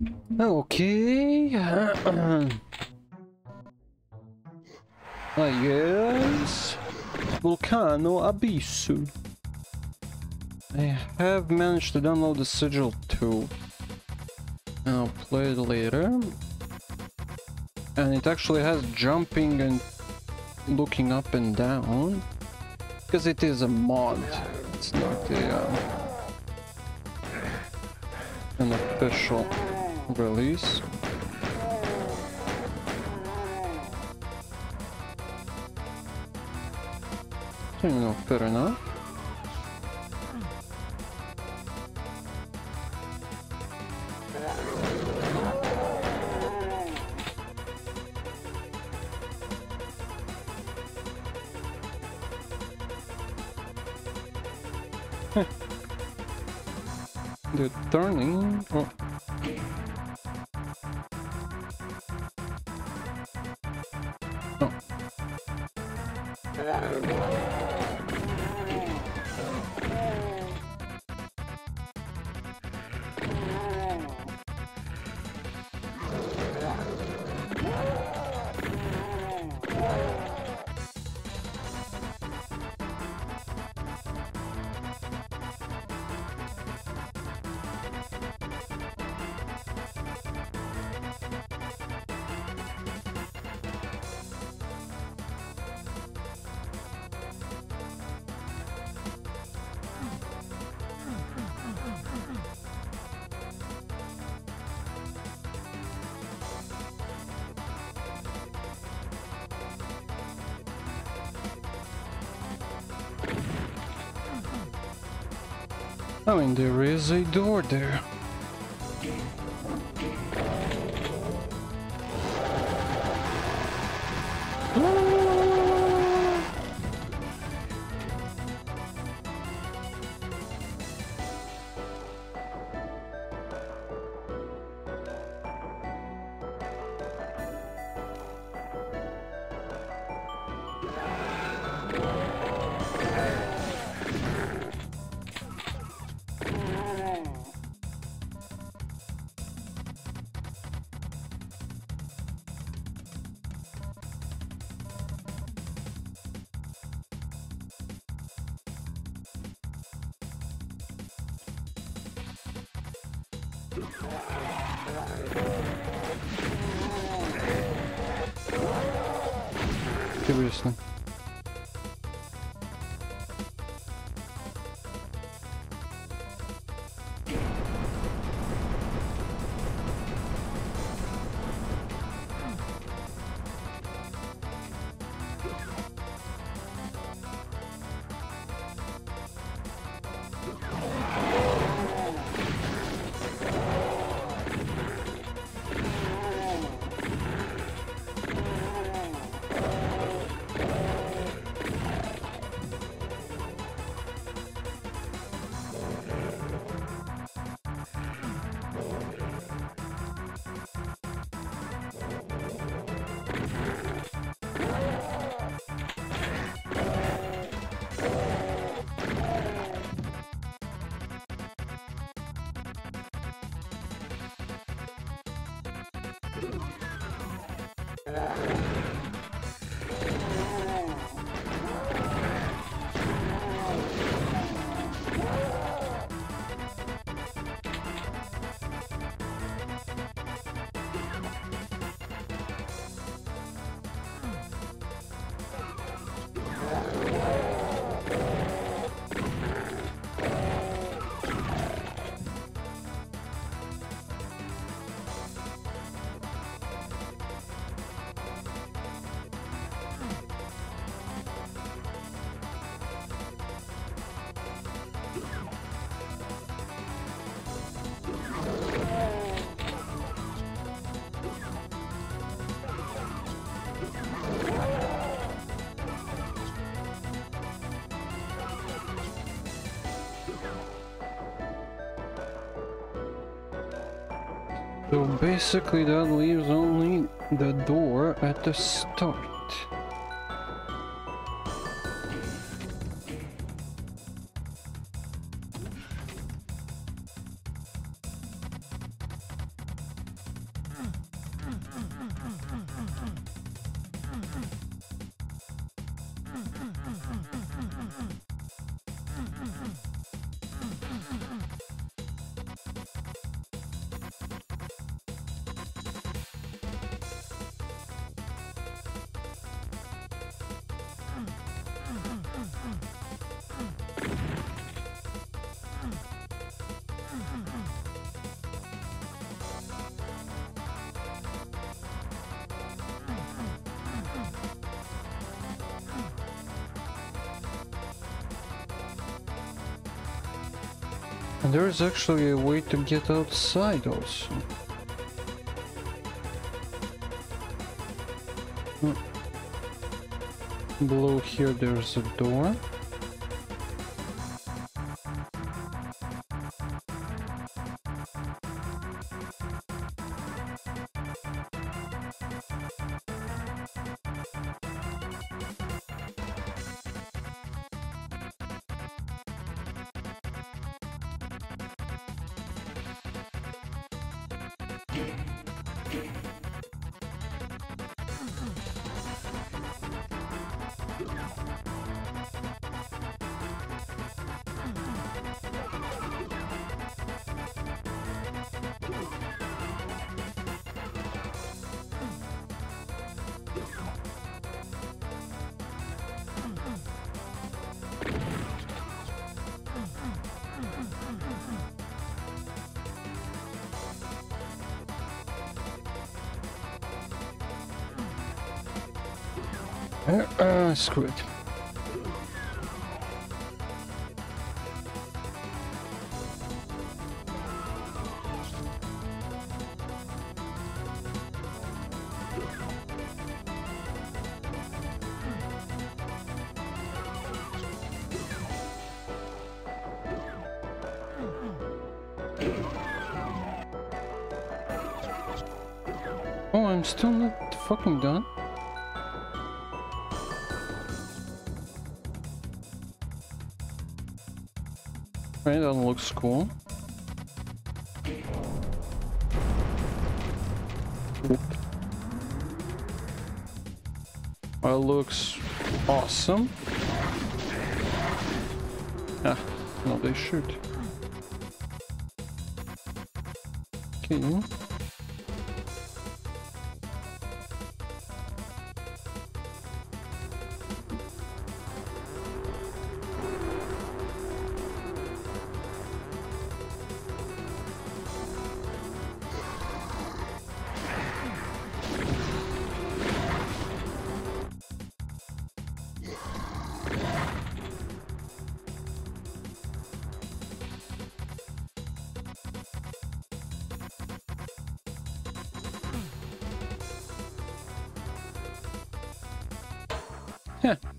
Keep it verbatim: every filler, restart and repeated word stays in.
Okay. Ah, yes. Volcano Abysso. I have managed to download the sigil too. I'll play it later. And it actually has jumping and looking up and down. Because it is a mod. It's not a, uh, an official release. You know, fair enough. They're turning. Oh. Oh. I mean, there is a door there. Seriously. So basically that leaves only the door at the start. And there is actually a way to get outside also. Hmm. Below here there's a door. Uh, uh, screw it. Oh, I'm still not fucking done. Right, that looks cool. That looks awesome. Ah, no, they shoot. Okay. Yeah,